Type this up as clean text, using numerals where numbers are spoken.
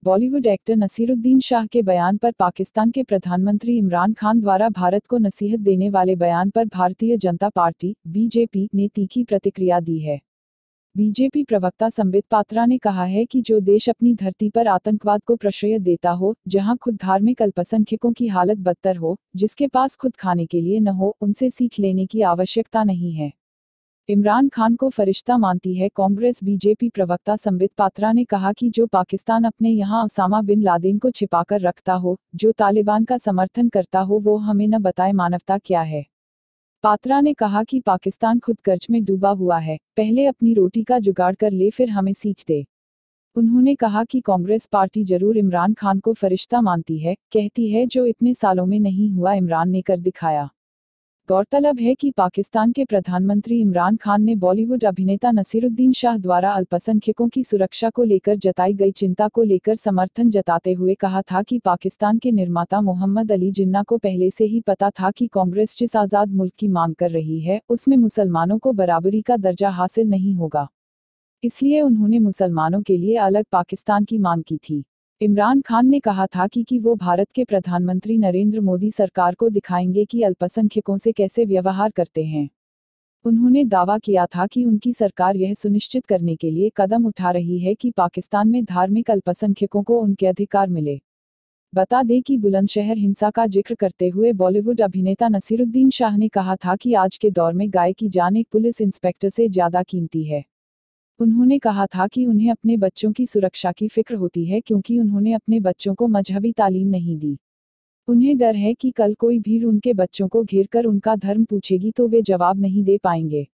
Bollywood actor Naseeruddin Shah के बयान पर पाकिस्तान के प्रधानमंत्री इमरान खान द्वारा भारत को नसीहत देने वाले बयान पर भारतीय जनता पार्टी (बीजेपी) ने तीखी प्रतिक्रिया दी है। बीजेपी प्रवक्ता संबित पात्रा ने कहा है कि जो देश अपनी धरती पर आतंकवाद को प्रश्रय देता हो, जहां खुद धार्मिक अल्पसंख्यकों की हालत बदतर हो, जिसके पास खुद खाने के लिए न हो, उनसे सीख लेने की आवश्यकता नहीं है। इमरान खान को फरिश्ता मानती है कांग्रेस। बीजेपी प्रवक्ता संबित पात्रा ने कहा कि जो पाकिस्तान अपने यहाँ उसामा बिन लादेन को छिपाकर रखता हो, जो तालिबान का समर्थन करता हो, वो हमें न बताए मानवता क्या है। पात्रा ने कहा कि पाकिस्तान खुद कर्ज में डूबा हुआ है, पहले अपनी रोटी का जुगाड़ कर ले फिर हमें सीख दे। उन्होंने कहा कि कांग्रेस पार्टी जरूर इमरान खान को फरिश्ता मानती है, कहती है जो इतने सालों में नहीं हुआ इमरान ने कर दिखाया। गौरतलब है कि पाकिस्तान के प्रधानमंत्री इमरान खान ने बॉलीवुड अभिनेता नसीरुद्दीन शाह द्वारा अल्पसंख्यकों की सुरक्षा को लेकर जताई गई चिंता को लेकर समर्थन जताते हुए कहा था कि पाकिस्तान के निर्माता मोहम्मद अली जिन्ना को पहले से ही पता था कि कांग्रेस जिस आज़ाद मुल्क की मांग कर रही है, उसमें मुसलमानों को बराबरी का दर्जा हासिल नहीं होगा। इसलिए उन्होंने मुसलमानों के लिए अलग पाकिस्तान की मांग की थी। इमरान खान ने कहा था कि वो भारत के प्रधानमंत्री नरेंद्र मोदी सरकार को दिखाएंगे कि अल्पसंख्यकों से कैसे व्यवहार करते हैं। उन्होंने दावा किया था कि उनकी सरकार यह सुनिश्चित करने के लिए कदम उठा रही है कि पाकिस्तान में धार्मिक अल्पसंख्यकों को उनके अधिकार मिले। बता दें कि बुलंदशहर हिंसा का जिक्र करते हुए बॉलीवुड अभिनेता नसीरुद्दीन शाह ने कहा था कि आज के दौर में गाय की जान एक पुलिस इंस्पेक्टर से ज्यादा कीमती है। उन्होंने कहा था कि उन्हें अपने बच्चों की सुरक्षा की फिक्र होती है क्योंकि उन्होंने अपने बच्चों को मजहबी तालीम नहीं दी। उन्हें डर है कि कल कोई भीड़ उनके बच्चों को घेर कर उनका धर्म पूछेगी तो वे जवाब नहीं दे पाएंगे।